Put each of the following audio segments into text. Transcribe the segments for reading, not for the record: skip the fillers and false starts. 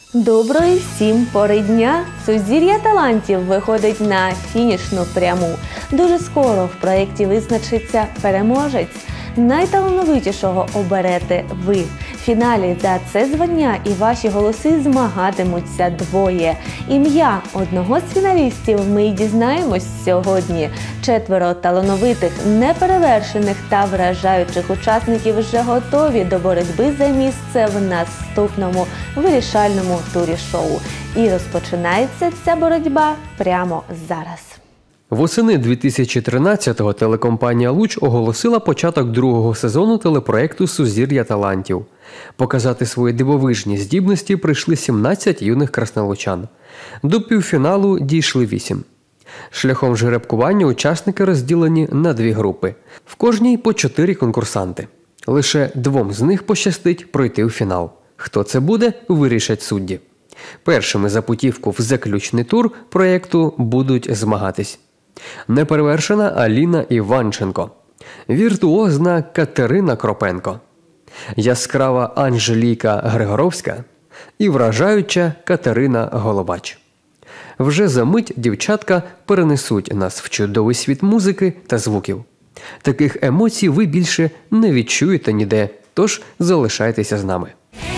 Доброї всім пори дня! Сузір'я талантів виходить на фінішну пряму. Дуже скоро в проєкті визначиться переможець. Найталановитішого оберете ви. В фіналі за це звання і ваші голоси змагатимуться двоє. Ім'я одного з фіналістів ми й дізнаємось сьогодні. 4 талановитих, неперевершених та вражаючих учасників вже готові до боротьби за місце в наступному вирішальному турі шоу. І розпочинається ця боротьба прямо зараз. Восени 2013-го телекомпанія «Луч» оголосила початок другого сезону телепроекту «Сузір'я талантів». Показати свої дивовижні здібності прийшли 17 юних краснолучан. До півфіналу дійшли 8. Шляхом жеребкування учасники розділені на 2 групи. В кожній по 4 конкурсанти. Лише 2 з них пощастить пройти у фінал. Хто це буде, вирішать судді. Першими за путівку в заключний тур проєкту будуть змагатись неперевершена Аліна Іванченко, віртуозна Катерина Кропенко, яскрава Анжеліка Григоровська і вражаюча Катерина Голобач. Вже за мить дівчатка перенесуть нас в чудовий світ музики та звуків. Таких емоцій ви більше не відчуєте ніде, тож залишайтеся з нами.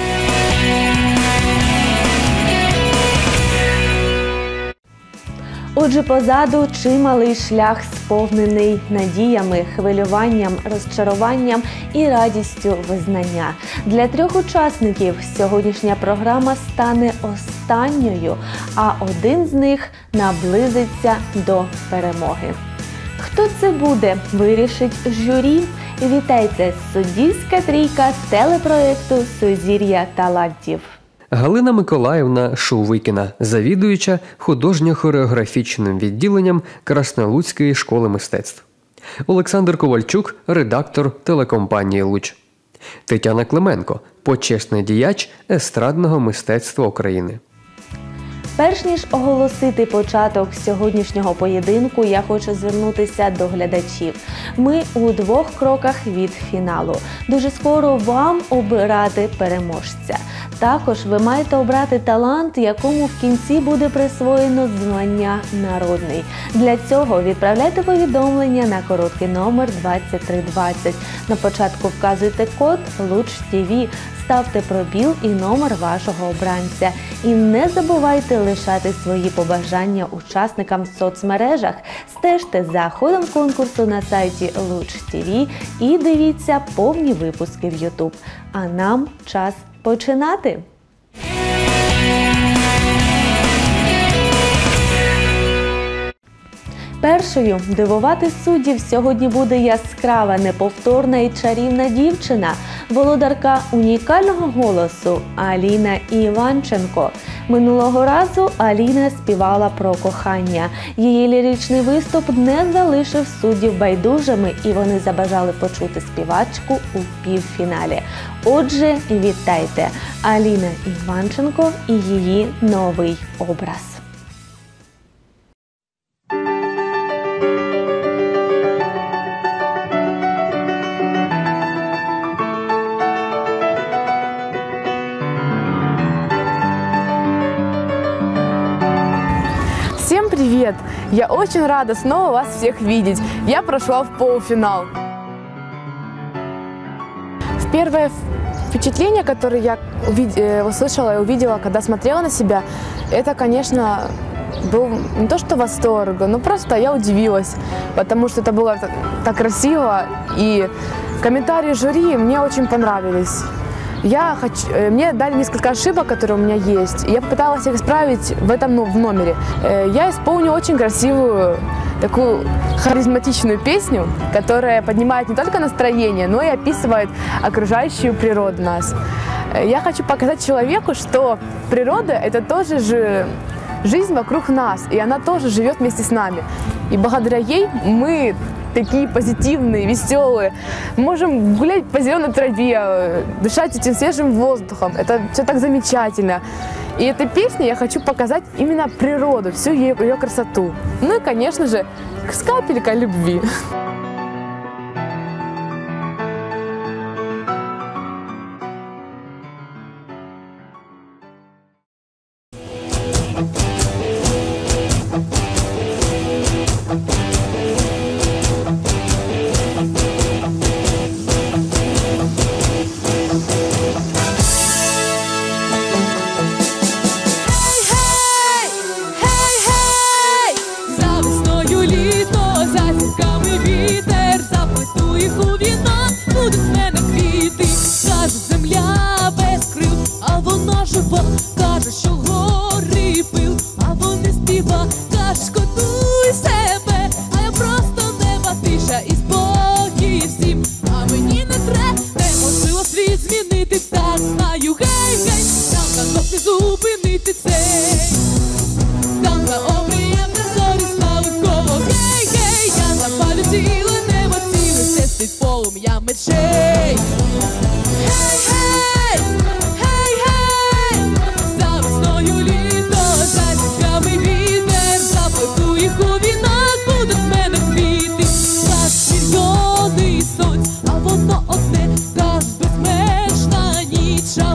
Отже, позаду чималий шлях, сповнений надіями, хвилюванням, розчаруванням і радістю визнання. Для 3 учасників сьогоднішня програма стане останньою, а один з них наблизиться до перемоги. Хто це буде, вирішить журі. Вітайте, суддівська трійка телепроекту «Сузір'я талантів». Галина Миколаївна Шувикіна, завідуюча художньо-хореографічним відділенням Краснолуцької школи мистецтв. Олександр Ковальчук, редактор телекомпанії «Луч». Тетяна Клименко, почесний діяч естрадного мистецтва України. Перш ніж оголосити початок сьогоднішнього поєдинку, я хочу звернутися до глядачів. Ми у 2 кроках від фіналу. Дуже скоро вам обирати переможця. Також ви маєте обрати талант, якому в кінці буде присвоєно звання «Народний». Для цього відправляйте повідомлення на короткий номер 2320. На початку вказуйте код «Луч ТВ», ставте пробіл і номер вашого обранця. І не забувайте лишати свої побажання учасникам в соцмережах. Стежте за ходом конкурсу на сайті Луч ТВ і дивіться повні випуски в YouTube. А нам час починати! Першою дивувати суддів сьогодні буде яскрава, неповторна і чарівна дівчина, володарка унікального голосу Аліна Іванченко. Минулого разу Аліна співала про кохання. Її ліричний виступ не залишив суддів байдужими, і вони забажали почути співачку у півфіналі. Отже, вітайте! Аліна Іванченко і її новий образ. Всем привет! Я очень рада снова вас всех видеть. Я прошла в полуфинал. Первое впечатление, которое я услышала и увидела, когда смотрела на себя, это, конечно, был не то что восторг, но просто я удивилась, потому что это было так красиво, и комментарии жюри мне очень понравились. Мне дали несколько ошибок, которые у меня есть, и я попыталась их исправить в номере. Я исполню очень красивую, такую харизматичную песню, которая поднимает не только настроение, но и описывает окружающую природу нас. Я хочу показать человеку, что природа – это тоже же жизнь вокруг нас, и она тоже живет вместе с нами. И благодаря ей мы такие позитивные, веселые. Можем гулять по зеленой траве, дышать этим свежим воздухом. Это все так замечательно. И этой песней я хочу показать именно природу, всю ее красоту. Ну и, конечно же, с капелькой любви.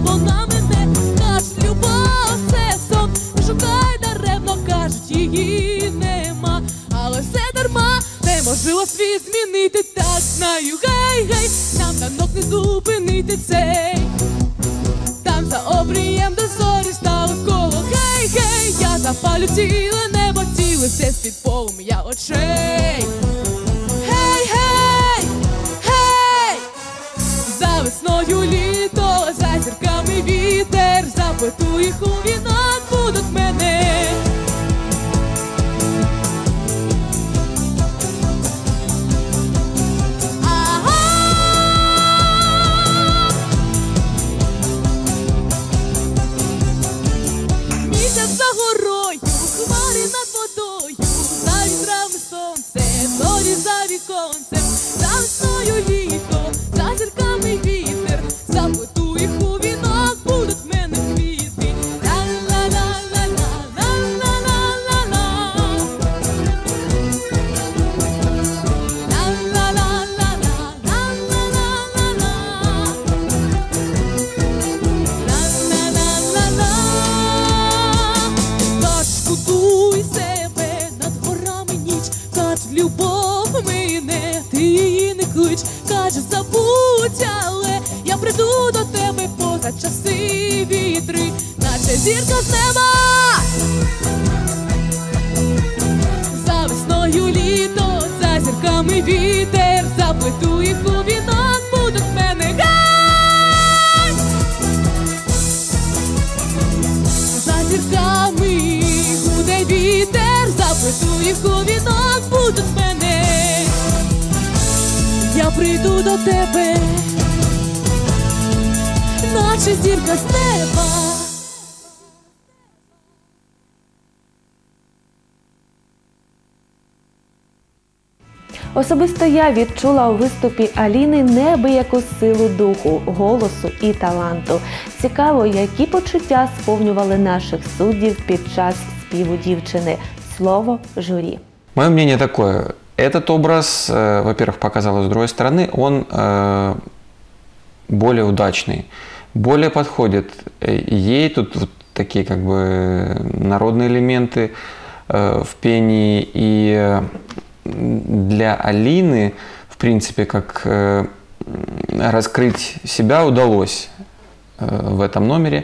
вона мене. Кажуть, любов це сон, не шукай даремно, кажуть, її нема. Але все дарма, неможливо світ змінити, так знаю, гей-гей, нам танок не зупинити цей. Там за обрієм, де зорі стали коло, гей-гей, я запалю ціле небо, ціле все світ полум'я очей. Гей-гей, гей, за весною літо, за зірками вітер, заплету їх у вінок, будуть мене. За горою, хмари над водою, за вітрами сонце, зорі за віконцем, за весною літо, за зірками вітер, заплету їх у вінок, будуть в мене квіти. Ла-ла-ла-ла-ла-ла-ла-ла-ла. Шкодуй себе над горами ніч, каже, любов мине, ти її не клич, каже, забудь, але я прийду до тебе поза часи вітри, наче зірка з неба. За весною літо, за зірками вітер, заплету їх у вінок, будуть в мене. Гей! За зірками гуде вітер, заплету їх у вінок, будуть в мене. Я прийду до тебе, наче зірка з неба. Особисто я відчула у виступі Аліни неабияку силу духу, голосу і таланту. Цікаво, які почуття сповнювали наших суддів під час співу дівчини. Слово журі. Мое мнение такое. Этот образ, во-первых, показал с другой стороны, он более удачный, более подходит ей. Тут вот такие как бы народные элементы в пении, и для Алины, в принципе, как раскрыть себя удалось в этом номере.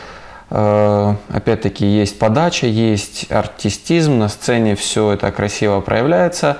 Опять-таки есть подача, есть артистизм, на сцене все это красиво проявляется,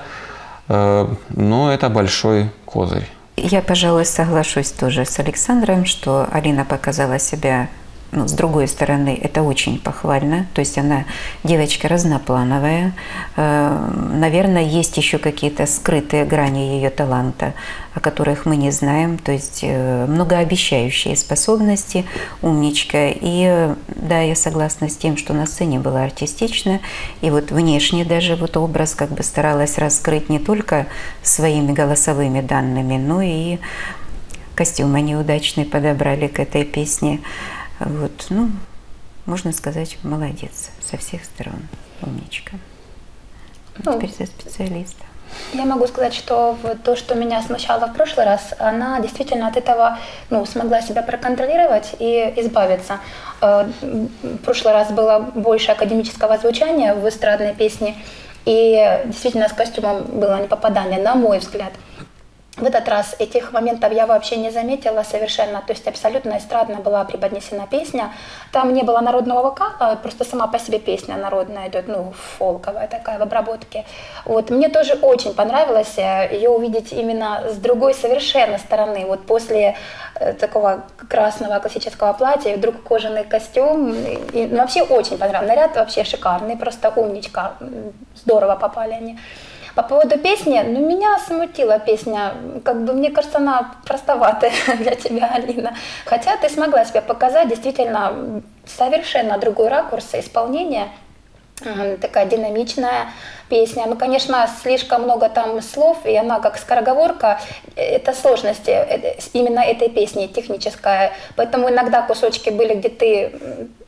но это большой козырь. Я, пожалуй, соглашусь тоже с Александром, что Алина показала себя, с другой стороны, это очень похвально. То есть она девочка разноплановая. Наверное, есть еще какие-то скрытые грани ее таланта, о которых мы не знаем. То есть многообещающие способности, умничка. И да, я согласна с тем, что на сцене была артистична. И вот внешне даже вот образ как бы старалась раскрыть не только своими голосовыми данными, но и костюм они удачный подобрали к этой песне. Вот, можно сказать, молодец со всех сторон, умничка. Теперь за специалиста. Я могу сказать, что то, что меня смущало в прошлый раз, она действительно от этого смогла себя проконтролировать и избавиться. В прошлый раз было больше академического звучания в эстрадной песне, и действительно с костюмом было непопадание, на мой взгляд. В этот раз этих моментов я вообще не заметила совершенно, то есть абсолютно эстрадно была преподнесена песня. Там не было народного вокала, просто сама по себе песня народная идет, фолковая такая в обработке. Вот. Мне тоже очень понравилось ее увидеть именно с другой совершенно стороны. Вот после такого красного классического платья, и вдруг кожаный костюм. И вообще очень понравилось. Наряд вообще шикарный, просто умничка, здорово попали они. По поводу песни, меня смутила песня, мне кажется, она простоватая для тебя, Алина. Хотя ты смогла себя показать, действительно, совершенно другой ракурс исполнения, такая динамичная песня. Конечно, слишком много там слов, и она как скороговорка, это сложность именно этой песни, техническая. Поэтому иногда кусочки были, где ты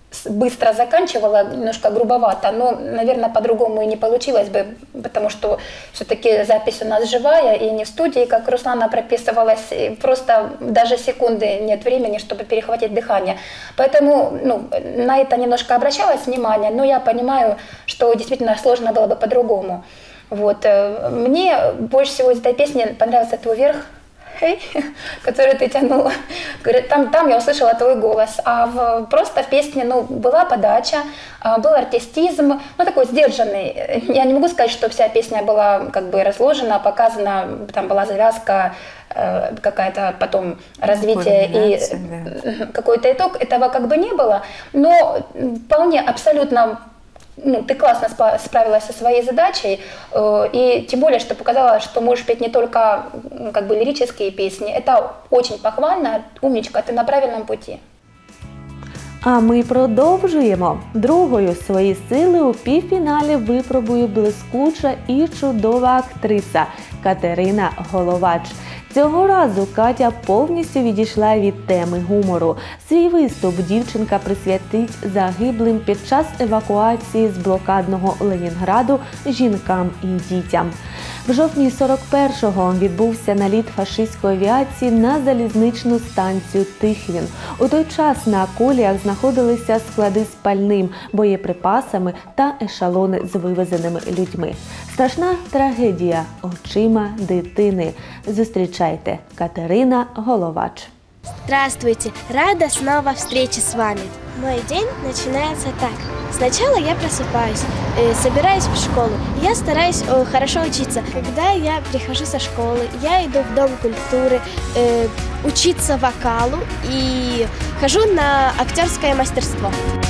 быстро заканчивала, немножко грубовато, но, наверное, по-другому и не получилось бы, потому что все-таки запись у нас живая, и не в студии, как Руслана прописывалась, и просто даже секунды нет времени, чтобы перехватить дыхание. Поэтому на это немножко обращалось внимание, но я понимаю, что действительно сложно было бы по-другому. Вот. Мне больше всего из этой песни понравился твой верх, который ты тянула. Там я услышала твой голос. А просто в песне была подача, был артистизм, такой сдержанный. Я не могу сказать, что вся песня была как бы разложена, показана, там была завязка, какая-то потом развитие и какой-то итог. Этого как бы не было, но вполне абсолютно ты классно справилась со своей задачей, и тем более, что показала, что можешь петь не только как бы лирические песни. Это очень похвально. Умничка, ти на правильному путі. А ми продовжуємо. Другою свої сили у півфіналі випробує блискуча і чудова актриса Катерина Головач. Цього разу Катя повністю відійшла від теми гумору. Свій виступ дівчинка присвятить загиблим під час евакуації з блокадного Ленінграду жінкам і дітям. В жовтні 41-го відбувся наліт фашистської авіації на залізничну станцію Тихвін. У той час на коліях знаходилися склади з пальним, боєприпасами та ешелони з вивезеними людьми. Страшна трагедія очима дитини. Зустрічайте, Катерина Головач. Здравствуйте! Рада снова встрече с вами. Мой день начинается так. Сначала я просыпаюсь, собираюсь в школу. Я стараюсь хорошо учиться. Когда я прихожу со школы, я иду в Дом культуры учиться вокалу и хожу на актерское мастерство.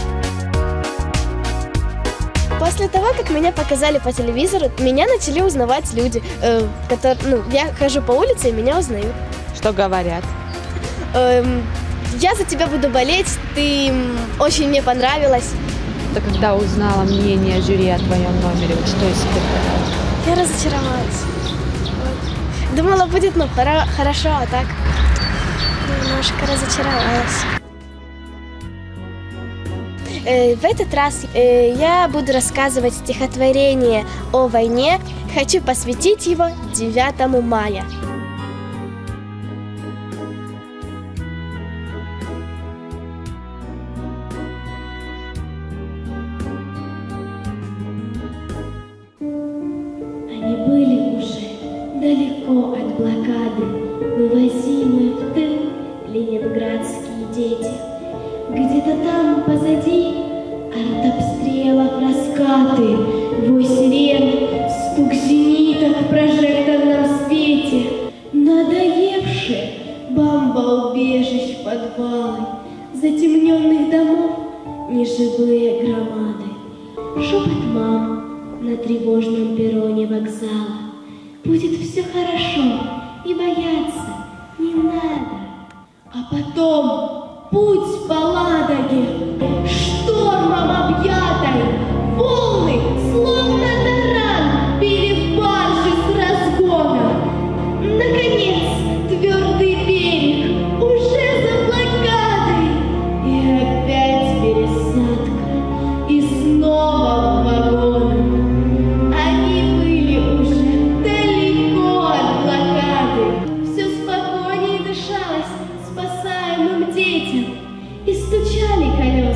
После того, как меня показали по телевизору, меня начали узнавать люди, я хожу по улице и меня узнают. Что говорят? Я за тебя буду болеть, ты очень мне понравилась. Ты когда узнала мнение жюри о твоем номере, что испытала? Я разочаровалась. Думала, будет хорошо, а так немножко разочаровалась. В этот раз я буду рассказывать стихотворение о войне. Хочу посвятить его 9 мая. Они были уже далеко от блокады, вывозимые в тыл ленинградские дети. Где-то там позади артобстрелов раскаты, вой сирен, стук зениток в прожекторном свете. Надоевшие бомбоубежищ подвалы, затемненных домов неживые громады. Шепот мам на тревожном перроне вокзала. Будет все хорошо, и бояться не надо. А потом путь по Ладоге, штормом объятой, волны, словно таран, били в баржи с разгона. Наконец, твердый берег уже за блокадой, и опять пересадка, и снова в вагонах. Они были уже далеко от блокады, все спокойнее дышалось спасаемым детям, и стучали колеса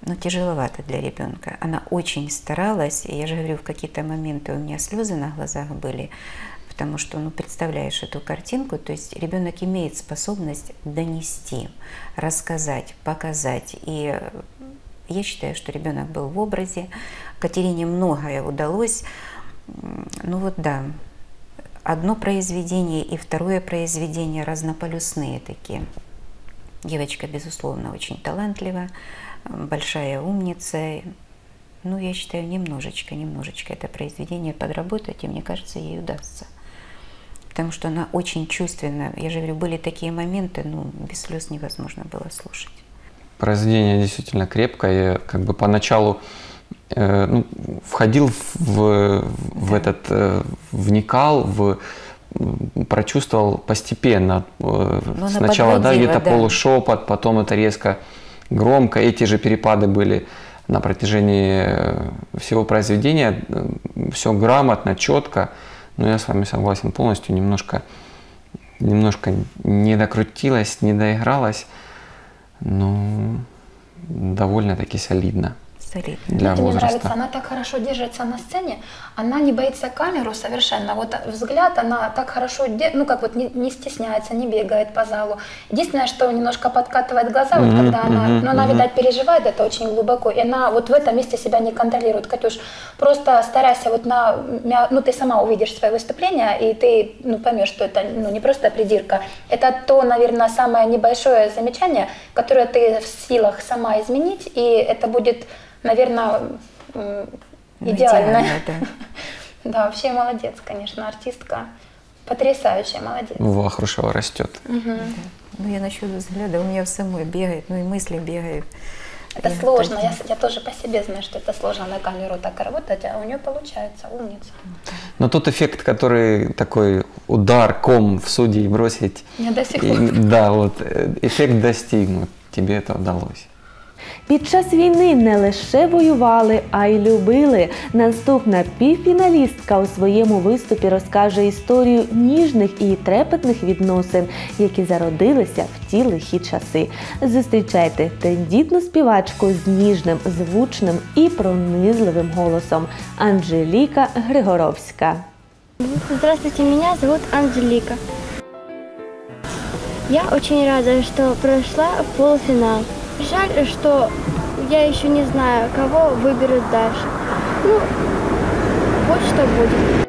ну, тяжеловато для ребенка. Она очень старалась, и я же говорю, в какие-то моменты у меня слезы на глазах были, потому что, ну, представляешь эту картинку, то есть ребенок имеет способность донести, рассказать, показать. И я считаю, что ребенок был в образе. Катерине многое удалось. Ну вот да, одно произведение и второе произведение разнополюсные такие. Девочка, безусловно, очень талантлива, большая умница. Ну, я считаю, немножечко это произведение подработать, и мне кажется, ей удастся. Потому что она очень чувственна. Я же говорю, были такие моменты, ну, без слез невозможно было слушать. Произведение действительно крепкое. Я как бы поначалу ну, входил в этот, вникал, прочувствовал постепенно. Сначала, да, где-то полушепот, потом это резко громко. Эти же перепады были на протяжении всего произведения. Все грамотно, четко. Но я с вами согласен полностью. Немножко не докрутилась, не доигралась. Но довольно-таки солидно. Для мне возраста. нравится, она так хорошо держится на сцене, она не боится камеру совершенно. Вот взгляд, она так хорошо, ну как вот не стесняется, не бегает по залу. Единственное, что немножко подкатывает глаза, вот когда она, но она, видать, переживает это очень глубоко, и она вот в этом месте себя не контролирует. Катюш, просто старайся вот ну ты сама увидишь свое выступление, и ты, ну, поймешь, что это, ну, не просто придирка, это то, наверное, самое небольшое замечание, которое ты в силах сама изменить, и это будет, наверное, идеально. Да. Да, вообще молодец, конечно, артистка. Потрясающая, молодец. Вахрушева растет. Да. Ну, я насчет взгляда, у меня в самой бегает, ну и мысли бегают. Это сложно, я тоже по себе знаю, что это сложно на камеру так работать, а у нее получается, умница. Но тот эффект, который такой удар, ком в судей бросить, Я до сих пор. да, вот эффект достигнут, тебе это удалось. Під час війни не лише воювали, а й любили. Наступна півфіналістка у своєму виступі розкаже історію ніжних і трепетних відносин, які зародилися в ті лихі часи. Зустрічайте тендітну співачку з ніжним, звучним і пронизливим голосом – Анжеліка Григоровська. Здравствуйте, меня зовут Анжелика. Я очень рада, что прошла в полуфинал. Жаль, что я еще не знаю, кого выберут дальше. Ну, вот что будет.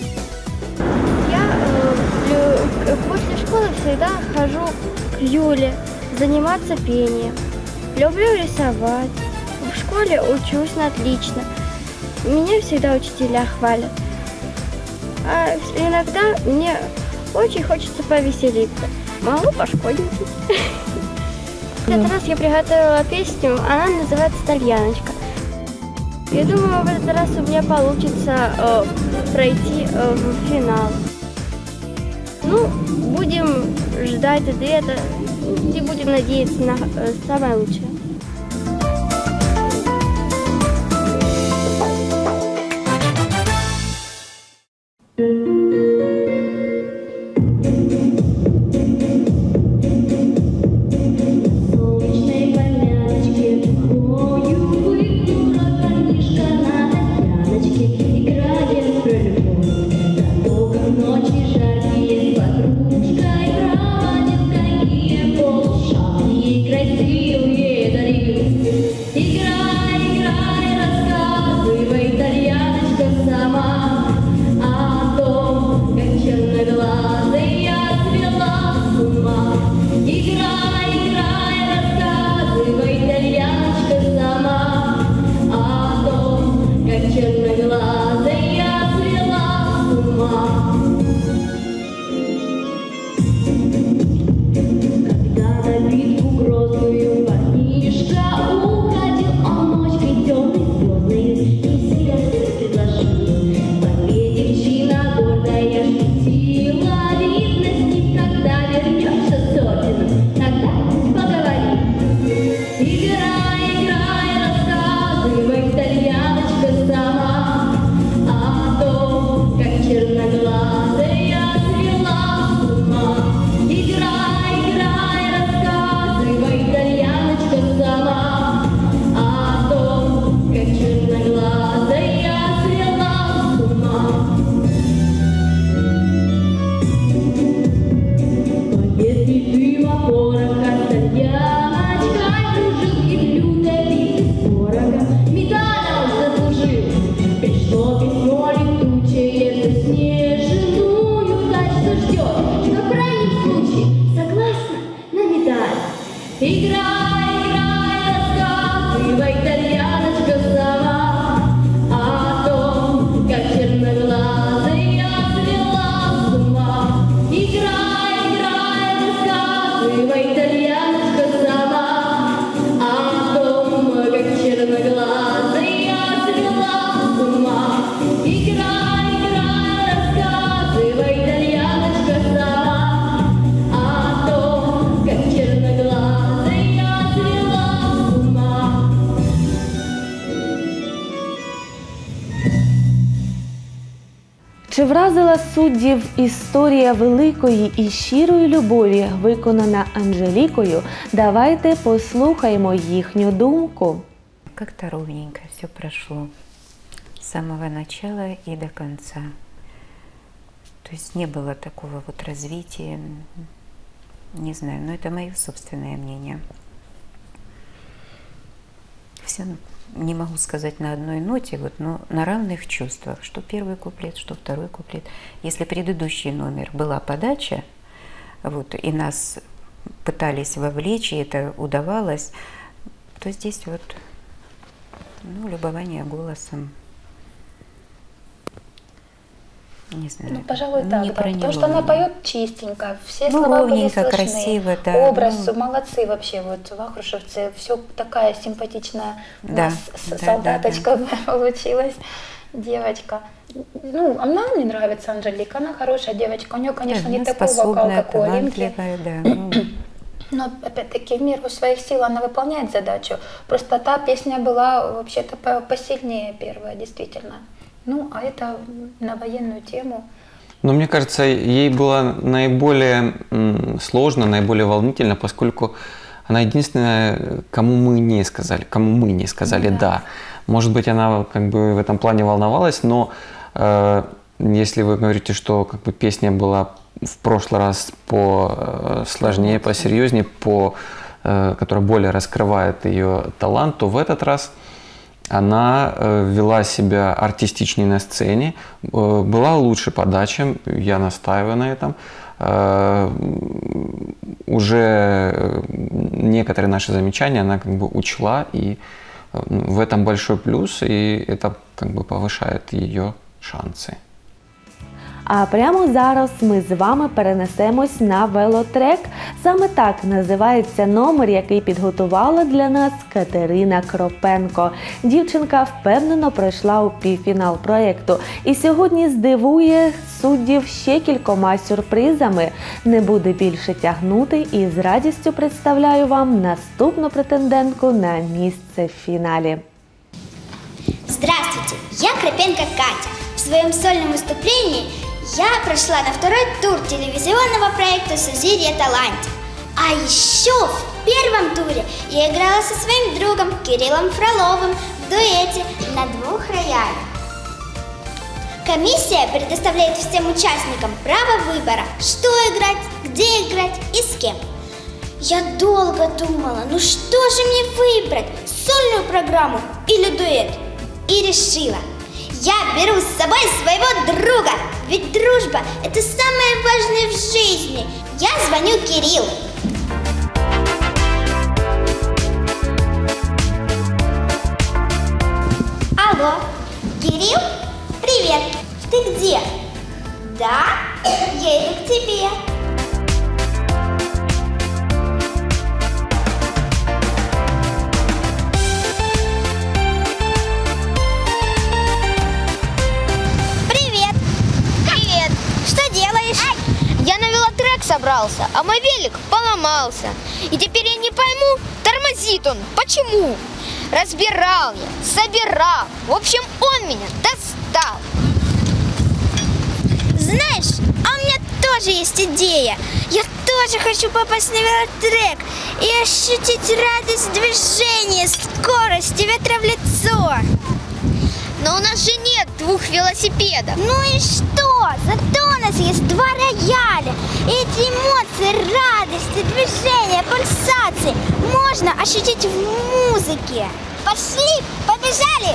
Я после школы всегда хожу к Юле заниматься пением. Люблю рисовать. В школе учусь на отлично. Меня всегда учителя хвалят. А иногда мне очень хочется повеселиться. Могу пошкодничать. В этот раз я приготовила песню, она называется «Тальяночка». Я думаю, в этот раз у меня получится пройти в финал. Ну, будем ждать ответа и будем надеяться на самое лучшее. Чи вразила суддів історія великої і щирої любові, виконана Анжелікою? Давайте послухаємо їхню думку. Как-то ровненько все прошло с самого начала и до конца. То есть не было такого вот развития, не знаю, но это мое собственное мнение. Все, не могу сказать на одной ноте, вот, но на равных чувствах, что первый куплет, что второй куплет. Если предыдущий номер была подача, вот, и нас пытались вовлечь, и это удавалось, то здесь вот, ну, любование голосом. Не знаю. Ну, пожалуй, так, не да, потому что она поет чистенько, все ну, слова были ровненько, слышны, красиво, да. образ, Ну, молодцы вообще, вот вахрушевцы, все такая симпатичная у Да, нас да, солдаточка получилась, девочка. Ну, она мне нравится, Анжелика, она хорошая девочка, у нее, конечно, да, не такой вокал, способная, как у Алинки. талантливая, да. Ну, Но, опять-таки, в меру своих сил она выполняет задачу. Просто та песня была вообще-то посильнее первая, действительно. Ну, а это на военную тему. Но мне кажется, ей было наиболее сложно, наиболее волнительно, поскольку она единственная, кому мы не сказали «да». Может быть, она как бы в этом плане волновалась, но если вы говорите, что как бы песня была в прошлый раз посложнее, посерьезнее, которая более раскрывает ее талант, то в этот раз она вела себя артистичнее на сцене, была лучше подача, я настаиваю на этом. Уже некоторые наши замечания она как бы учла, и в этом большой плюс, и это как бы повышает ее шансы. А прямо зараз ми з вами перенесемось на велотрек. Саме так називається номер, який підготувала для нас Катерина Кропенко. Дівчинка впевнено пройшла у півфінал проєкту і сьогодні здивує суддів ще кількома сюрпризами. Не буде більше тягнути і з радістю представляю вам наступну претендентку на місце в фіналі. Здравствуйте, я Кропенко Катя. В своем сольном выступлении я прошла на второй тур телевизионного проекта «Сузирье талантов». А еще в первом туре я играла со своим другом Кириллом Фроловым в дуэте на 2 роялях. Комиссия предоставляет всем участникам право выбора, что играть, где играть и с кем. Я долго думала, ну что же мне выбрать, сольную программу или дуэт? И решила, я беру с собой своего друга, ведь дружба – это самое важное в жизни. Я звоню Кириллу. Алло, Кирилл? Привет, ты где? Да, я иду к тебе. Собрался, а мой велик поломался. И теперь я не пойму, тормозит он. Почему? Разбирал я, собирал. В общем, он меня достал. Знаешь, а у меня тоже есть идея. Я тоже хочу попасть на велотрек и ощутить радость движения, скорость и ветра в лицо. Но у нас же нет 2 велосипедов. Ну и что? Зато у нас есть 2 рояля. И эти эмоции, радости, движения, пульсации можно ощутить в музыке. Пошли, побежали!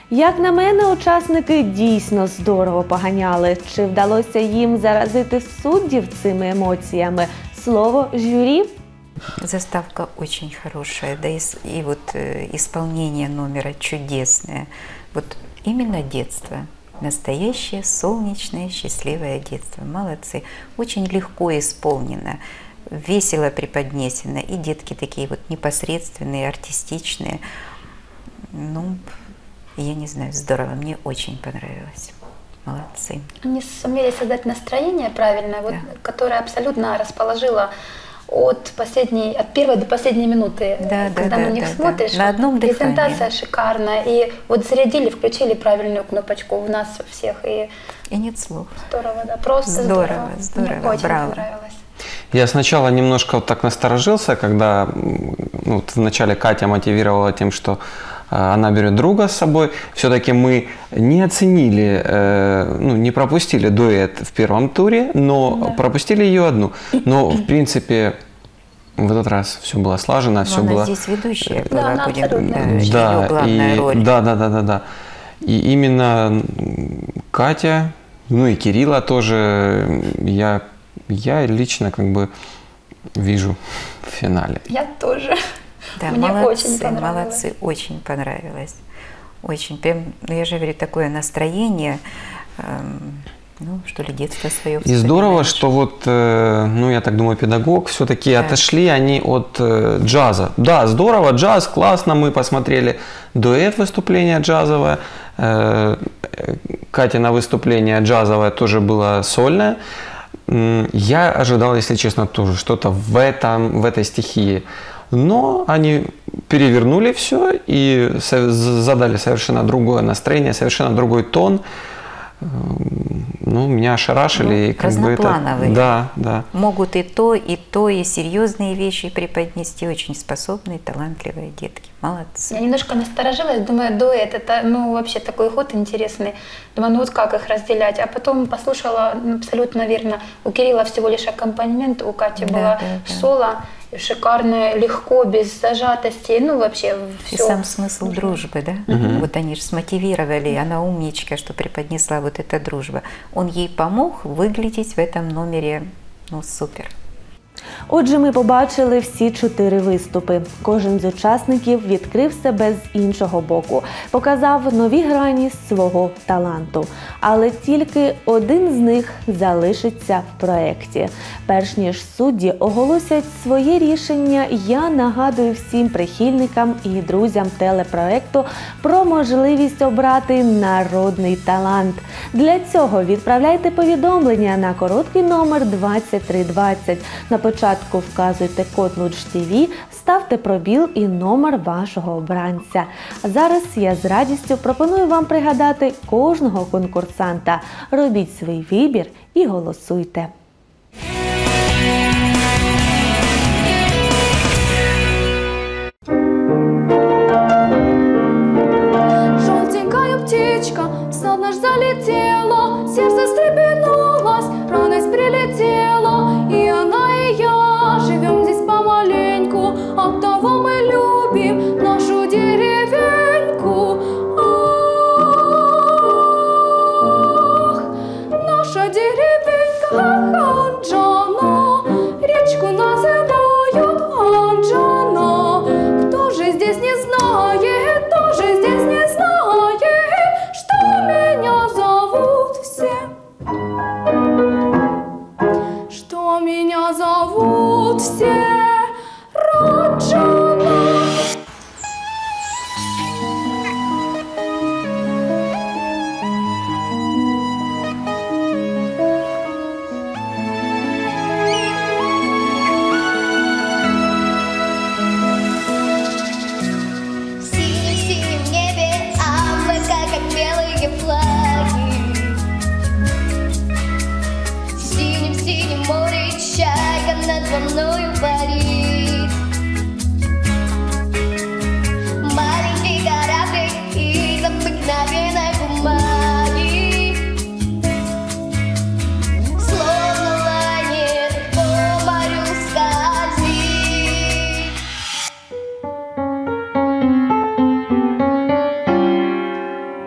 Як на мене, учасники дійсно здорово поганяли. Чи вдалося їм заразити суддів цими емоціями? Слово жюри? Заставка очень хорошая, да и вот исполнение номера чудесное. Вот именно детство. Настоящее, солнечное, счастливое детство. Молодцы. Очень легко исполнено, весело преподнесено. И детки такие вот непосредственные, артистичные. Ну, я не знаю, здорово. Мне очень понравилось. Молодцы. Они сумели создать настроение правильное, вот, которое абсолютно расположило от первой до последней минуты, когда на них смотришь. На одном дыхании. Презентация шикарная. И вот зарядили, включили правильную кнопочку в нас всех. И нет слов. Здорово, да, просто здорово. Мне очень понравилось. Я сначала немножко вот так насторожился, когда вот вначале Катя мотивировала тем, что она берет друга с собой. Все-таки мы не оценили, не пропустили дуэт в первом туре, но пропустили ее одну. Но, в принципе, в этот раз все было слажено, все было... Она здесь ведущая была, да, ее главная роль. Да. И именно Катя, ну и Кирилла тоже, я лично как бы вижу в финале. Я тоже. Да, Мне молодцы, очень понравилось. молодцы, очень понравилось. Очень, прям, я же говорю, такое настроение, что ли, детство свое. И здорово, что вот, я так думаю, педагог, все-таки отошли они от джаза. Да, здорово, джаз, классно, мы посмотрели дуэт выступление джазовое, Катина выступление джазовое тоже было сольное. Я ожидал, если честно, тоже что-то в этой стихии. Но они перевернули все и задали совершенно другое настроение, совершенно другой тон. Меня ошарашили. Разноплановые. Да. Могут и то, и серьезные вещи преподнести. Очень способные, талантливые детки. Молодцы. Я немножко насторожилась, думаю, дуэт, это, вообще такой ход интересный. Думаю, вот как их разделять? А потом послушала абсолютно верно. У Кирилла всего лишь аккомпанемент, у Кати было соло. Шикарно, легко, без зажатости, вообще все. И сам смысл дружбы, да? Вот они же смотивировали, она умничка, что преподнесла вот эта дружба. Он ей помог выглядеть в этом номере, супер. Отже, ми побачили всі 4 виступи. Кожен з учасників відкрив себе з іншого боку, показав нові грані свого таланту. Але тільки один з них залишиться в проєкті. Перш ніж судді оголосять своє рішення, я нагадую всім прихильникам і друзям телепроєкту про можливість обрати народний талант. Для цього відправляйте повідомлення на короткий номер 2320. На початку вказуйте код LUCH-TV, ставте пробіл і номер вашого обранця. А зараз я з радістю пропоную вам пригадати кожного конкурсанта. Робіть свій вибір і голосуйте. Желтенькая птичка в сад наш залетела, сердце встрепенулось, радость прилетела, и она, и я живем здесь помаленьку, оттого мы любим нашу деревеньку. Ах, наша деревенька Анджана, речку называют Анджана. Кто же здесь не знает, кто же здесь не знает, что меня зовут все? Что меня зовут все Раджана. В синем-синем небе облака, как белые флаги. В синем-синем море чайка над волною парит. Маленький кораблик из обыкновенной бумаги, словно лайнер по морю скользит.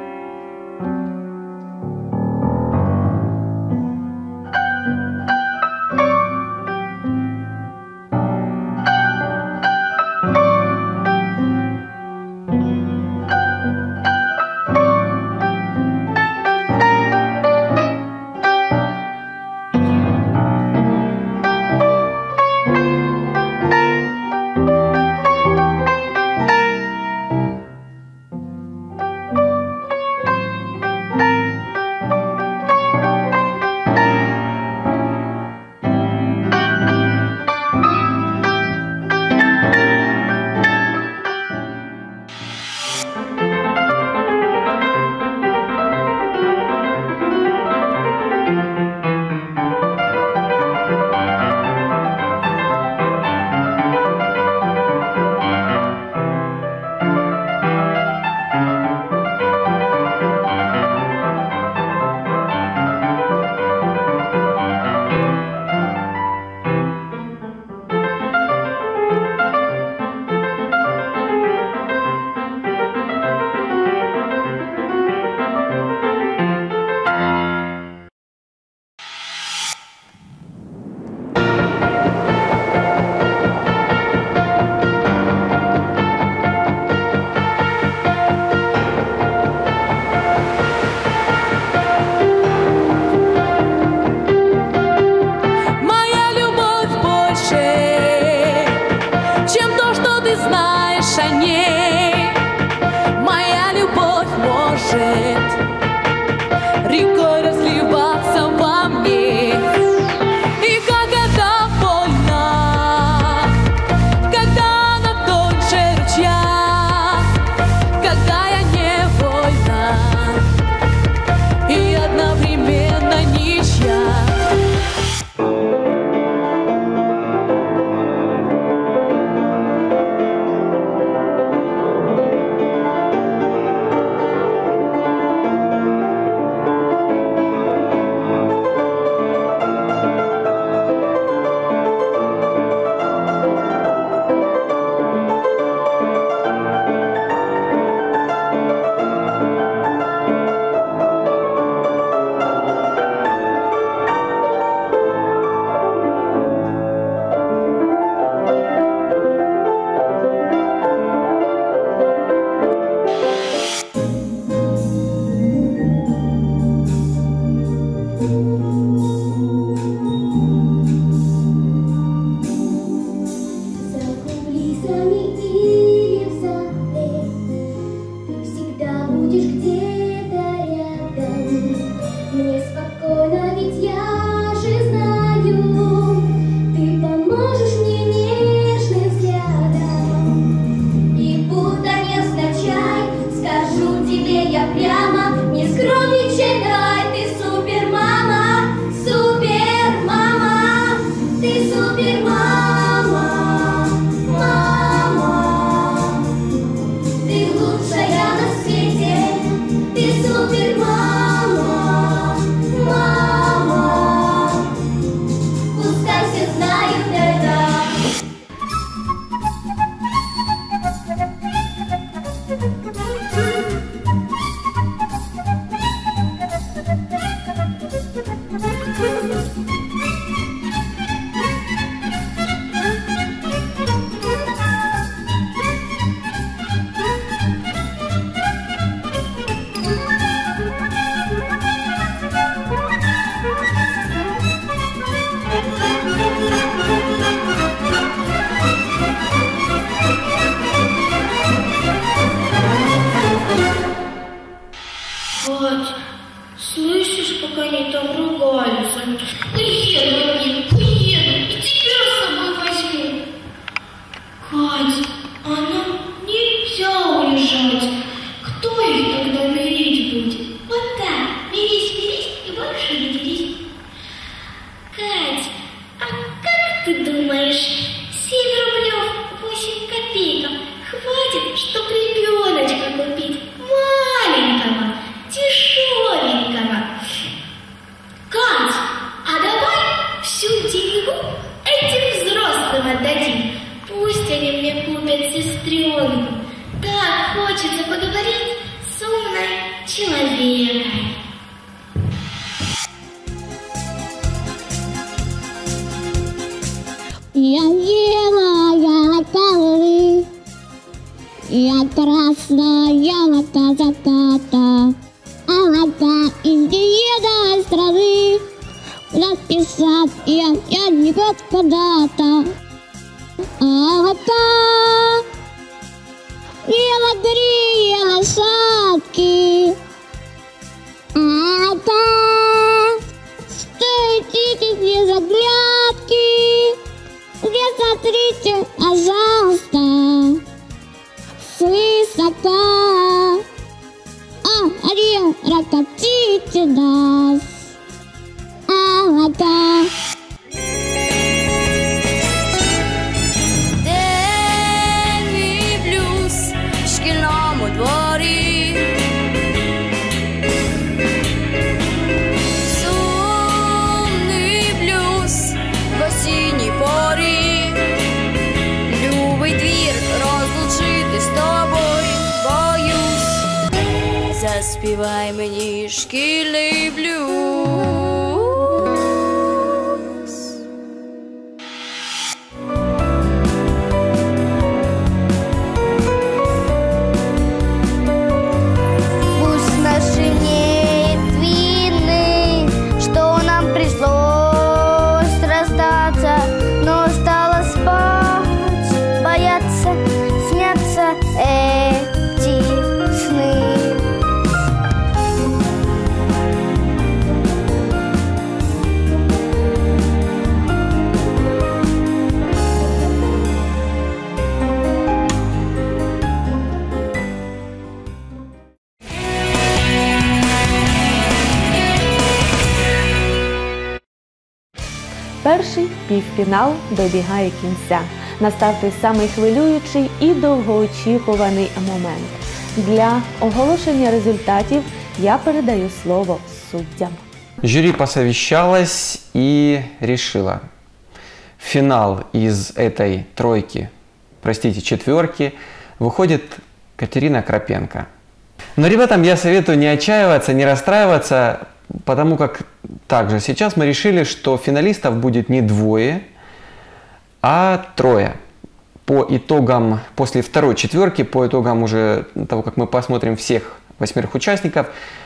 Кать, слышишь, как они там ругаются? Уеду они, уеду, и тебя с собой возьму. Кать, а нам нельзя уезжать. Кто их тогда мирить будет? Вот так, мирись и больше не дерись. Кать, а как ты думаешь, 7 рублев 8 копеек хватит, чтоб ребеночка купить? Маленького, дешевенького. Кать, а давай всю деньгу этим взрослым отдадим. Пусть они мне купят сестренку. Так хочется поговорить с умной человеком. Я белая коры, я красная заката, а из деда страны написать я не год когда-то. Ела гори, ела садки, стойте без оглядки, где смотрите, пожалуйста, с высока, ракотите нас, дворі. Сумний блюз в осінній порі. Любий двір розлучити з тобою боюсь. Заспівай мені шкільний блюз. Перший півфінал добігає кінця. Настав той самий хвилюючий і довгоочікуваний момент. Для оголошення результатів я передаю слово суддям. Жюри посовещалось и решило. В финал из этой тройки, простите, четверки, выходит Катерина Крапенко. Но ребятам я советую не отчаиваться, не расстраиваться, потому как также сейчас мы решили, что финалистов будет не двое, а трое. По итогам, после второй четверки, по итогам уже того, как мы посмотрим всех 8 участников,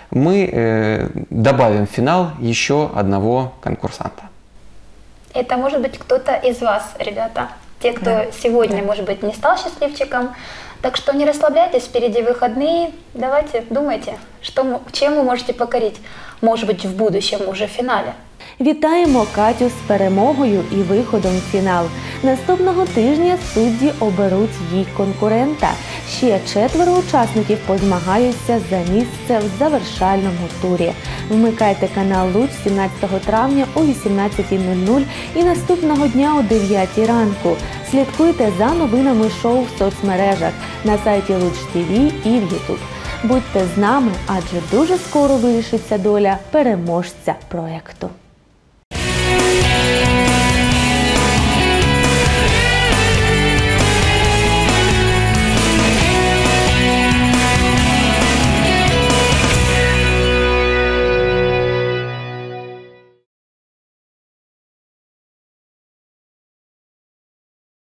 мы добавим в финал еще одного конкурсанта. Это может быть кто-то из вас, ребята, те, кто сегодня, может быть, не стал счастливчиком. Так что не расслабляйтесь, впереди выходные, давайте, думайте, чем вы можете покорить, может быть, в будущем уже в финале. Вітаємо Катю з перемогою і виходом в фінал. Наступного тижня судді оберуть їй конкурента. Ще 4 учасників позмагаються за місце в завершальному турі. Вмикайте канал Луч 17 травня о 18:00 і наступного дня о 9 ранку. Слідкуйте за новинами шоу в соцмережах, на сайті Луч ТВ і в YouTube. Будьте з нами, адже дуже скоро вирішиться доля переможця проєкту.